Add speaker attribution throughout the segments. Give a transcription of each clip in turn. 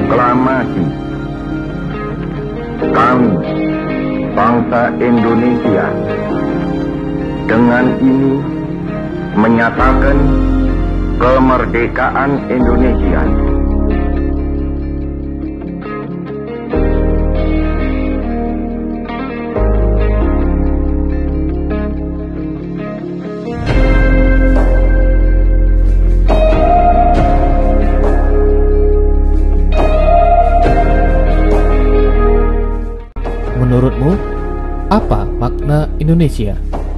Speaker 1: Proklamasi. Kami, bangsa Indonesia, dengan ini menyatakan kemerdekaan Indonesia.
Speaker 2: Menurutmu, apa makna Indonesia?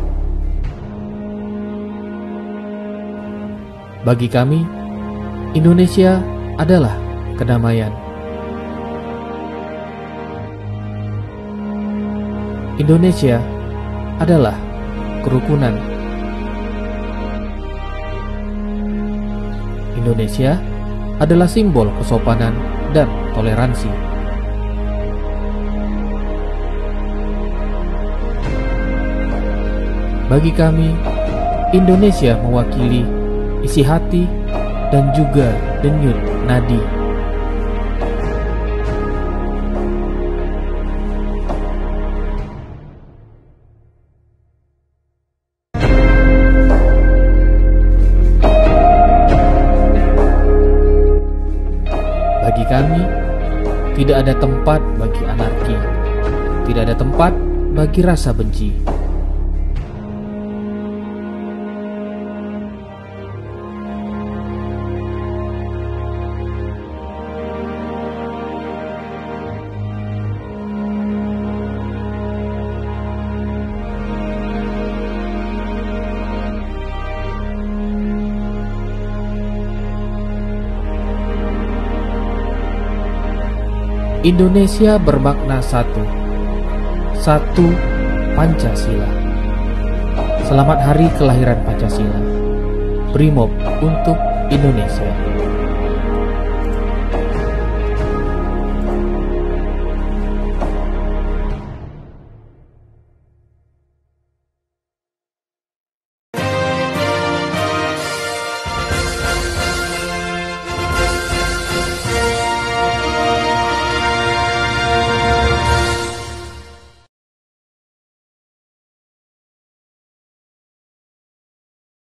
Speaker 2: Bagi kami, Indonesia adalah kedamaian. Indonesia adalah kerukunan. Indonesia adalah simbol kesopanan dan toleransi. Bagi kami, Indonesia mewakili isi hati dan juga denyut nadi. Bagi kami, tidak ada tempat bagi anarki, tidak ada tempat bagi rasa benci. Indonesia bermakna satu Pancasila. Selamat hari kelahiran Pancasila. Brimob untuk Indonesia.